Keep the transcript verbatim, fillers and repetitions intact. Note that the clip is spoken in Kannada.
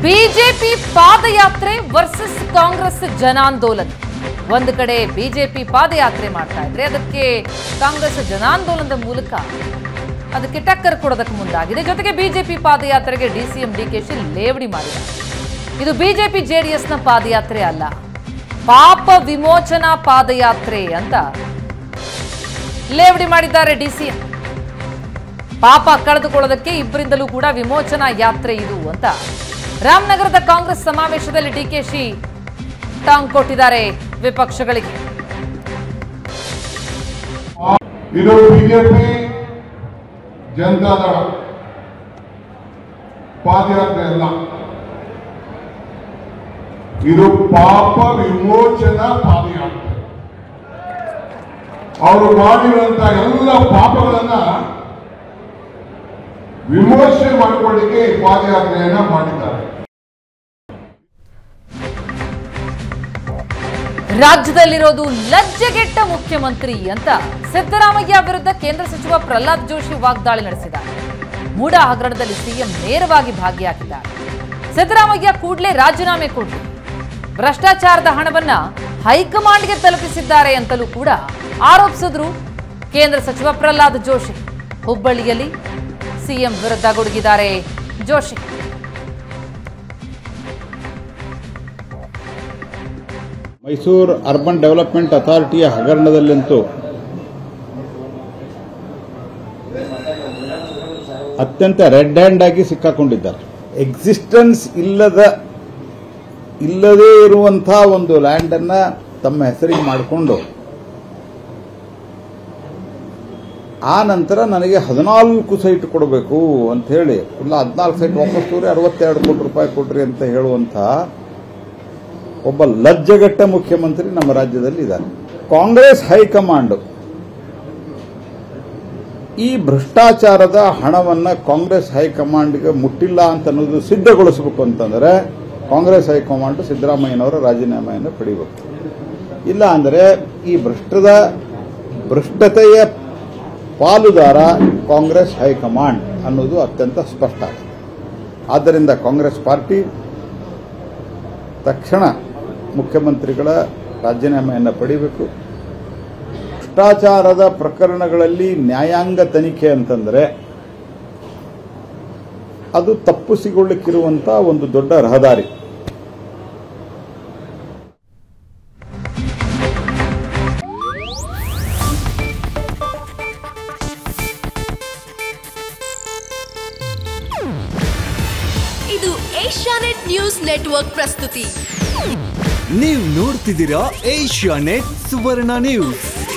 ಬಿಜೆಪಿ ಪಾದಯಾತ್ರೆ ವರ್ಸಸ್ ಕಾಂಗ್ರೆಸ್ ಜನಾಂದೋಲನ. ಒಂದು ಕಡೆ ಬಿಜೆಪಿ ಪಾದಯಾತ್ರೆ ಮಾಡ್ತಾ ಇದ್ರೆ ಅದಕ್ಕೆ ಕಾಂಗ್ರೆಸ್ ಜನಾಂದೋಲನದ ಮೂಲಕ ಅದಕ್ಕೆ ಟಕ್ಕರ್ ಕೊಡೋದಕ್ಕೆ ಮುಂದಾಗಿದೆ. ಜೊತೆಗೆ ಬಿಜೆಪಿ ಪಾದಯಾತ್ರೆಗೆ ಡಿಸಿಎಂ ಡಿಕೆಶಿ ಲೇವಡಿ ಮಾಡಿದ್ದಾರೆ. ಇದು ಬಿಜೆಪಿ ಜೆಡಿಎಸ್ನ ಪಾದಯಾತ್ರೆ ಅಲ್ಲ, ಪಾಪ ವಿಮೋಚನಾ ಪಾದಯಾತ್ರೆ ಅಂತ ಲೇವಡಿ ಮಾಡಿದ್ದಾರೆ ಡಿಸಿಎಂ. ಪಾಪ ಕಳೆದುಕೊಳ್ಳೋದಕ್ಕೆ ಇಬ್ಬರಿಂದಲೂ ಕೂಡ ವಿಮೋಚನಾ ಯಾತ್ರೆ ಇದು ಅಂತ ರಾಮನಗರದ ಕಾಂಗ್ರೆಸ್ ಸಮಾವೇಶದಲ್ಲಿ ಡಿಕೆಶಿ ಟಾಂಗ್ ಕೊಟ್ಟಿದ್ದಾರೆ ವಿಪಕ್ಷಗಳಿಗೆ. ಇದು ಬಿಜೆಪಿ ಜನತಾದಳ ಪಾದಯಾತ್ರೆ ಅಲ್ಲ, ಇದು ಪಾಪ ವಿಮೋಚನಾ ಪಾದಯಾತ್ರೆ. ಅವರು ಮಾಡಿರುವಂತಹ ಎಲ್ಲ ಪಾಪಗಳನ್ನ ವಿಮೋಚನೆ ಮಾಡಿಕೊಳ್ಳಿಕ್ಕೆ ಈ ಪಾದಯಾತ್ರೆಯನ್ನ ಮಾಡಿದ್ದಾರೆ. ರಾಜ್ಯದಲ್ಲಿರೋದು ಲಜ್ಜೆಗೆಟ್ಟ ಮುಖ್ಯಮಂತ್ರಿ ಅಂತ ಸಿದ್ದರಾಮಯ್ಯ ವಿರುದ್ಧ ಕೇಂದ್ರ ಸಚಿವ ಪ್ರಹ್ಲಾದ್ ಜೋಶಿ ವಾಗ್ದಾಳಿ ನಡೆಸಿದ್ದಾರೆ. ಮೂಡ ಹಗರಣದಲ್ಲಿ ಸಿಎಂ ನೇರವಾಗಿ ಭಾಗಿಯಾಗಿದ್ದಾರೆ. ಸಿದ್ದರಾಮಯ್ಯ ಕೂಡಲೇ ರಾಜೀನಾಮೆ ಕೊಡಿ, ಭ್ರಷ್ಟಾಚಾರದ ಹಣವನ್ನ ಹೈಕಮಾಂಡ್ಗೆ ತಲುಪಿಸಿದ್ದಾರೆ ಅಂತಲೂ ಕೂಡ ಆರೋಪಿಸಿದ್ರು ಕೇಂದ್ರ ಸಚಿವ ಪ್ರಹ್ಲಾದ್ ಜೋಶಿ. ಹುಬ್ಬಳ್ಳಿಯಲ್ಲಿ ಸಿಎಂ ವಿರುದ್ಧ ಗುಡುಗಿದ್ದಾರೆ ಜೋಶಿ. ಮೈಸೂರು ಅರ್ಬನ್ ಡೆವಲಪ್ಮೆಂಟ್ ಅಥಾರಿಟಿಯ ಹಗರಣದಲ್ಲಂತೂ ಅತ್ಯಂತ ರೆಡ್ ಹ್ಯಾಂಡ್ ಆಗಿ ಸಿಕ್ಕಾಕೊಂಡಿದ್ದಾರೆ. ಎಕ್ಸಿಸ್ಟೆನ್ಸ್ ಇಲ್ಲದ ಇಲ್ಲದೇ ಇರುವಂತಹ ಒಂದು ಲ್ಯಾಂಡ್ ಅನ್ನ ತಮ್ಮ ಹೆಸರಿಗೆ ಮಾಡಿಕೊಂಡು ಆ ನಂತರ ನನಗೆ ಹದಿನಾಲ್ಕು ಸೈಟ್ ಕೊಡಬೇಕು ಅಂತ ಹೇಳಿ ಇಲ್ಲ ಹದಿನಾಲ್ಕು ಸೈಟ್ ವಾಪಸ್ ತೋರಿ ಅರವತ್ತೆರಡು ಕೋಟಿ ರೂಪಾಯಿ ಕೊಡ್ರಿ ಅಂತ ಹೇಳುವಂತಹ ಒಬ್ಬ ಲಜ್ಜೆಗೆಟ್ಟ ಮುಖ್ಯಮಂತ್ರಿ ನಮ್ಮ ರಾಜ್ಯದಲ್ಲಿ ಇದ್ದಾರೆ. ಕಾಂಗ್ರೆಸ್ ಹೈಕಮಾಂಡ್ ಈ ಭ್ರಷ್ಟಾಚಾರದ ಹಣವನ್ನ ಕಾಂಗ್ರೆಸ್ ಹೈಕಮಾಂಡ್ಗೆ ಮುಟ್ಟಿಲ್ಲ ಅಂತ ಅನ್ನೋದು ಸಿದ್ಧಗೊಳಿಸಬೇಕು ಅಂತಂದ್ರೆ ಕಾಂಗ್ರೆಸ್ ಹೈಕಮಾಂಡ್ ಸಿದ್ದರಾಮಯ್ಯನವರ ರಾಜೀನಾಮೆಯನ್ನು ಪಡೆಯಬೇಕು. ಇಲ್ಲ ಅಂದರೆ ಈ ಭ್ರಷ್ಟದ ಭ್ರಷ್ಟತೆಯ ಪಾಲುದಾರ ಕಾಂಗ್ರೆಸ್ ಹೈಕಮಾಂಡ್ ಅನ್ನೋದು ಅತ್ಯಂತ ಸ್ಪಷ್ಟ ಆಗಿದೆ. ಆದ್ದರಿಂದ ಕಾಂಗ್ರೆಸ್ ಪಾರ್ಟಿ ತಕ್ಷಣ ಮುಖ್ಯಮಂತ್ರಿಗಳ ರಾಜೀನಾಮೆಯನ್ನು ಪಡೆಯಬೇಕು. ಭ್ರಷ್ಟಾಚಾರದ ಪ್ರಕರಣಗಳಲ್ಲಿ ನ್ಯಾಯಾಂಗ ತನಿಖೆ ಅಂತಂದರೆ ಅದು ತಪ್ಪಿಸಿಕೊಳ್ಳಲಿಕ್ಕಿರುವಂತಹ ಒಂದು ದೊಡ್ಡ ರಹದಾರಿ. ಇದು ಏಷ್ಯಾನೆಟ್ ನ್ಯೂಸ್ ನೆಟ್ವರ್ಕ್ ಪ್ರಸ್ತುತಿ. ನೀವು ನೋಡ್ತಿದ್ದೀರಾ ಏಷ್ಯಾನೆಟ್ ಸುವರ್ಣ ನ್ಯೂಸ್.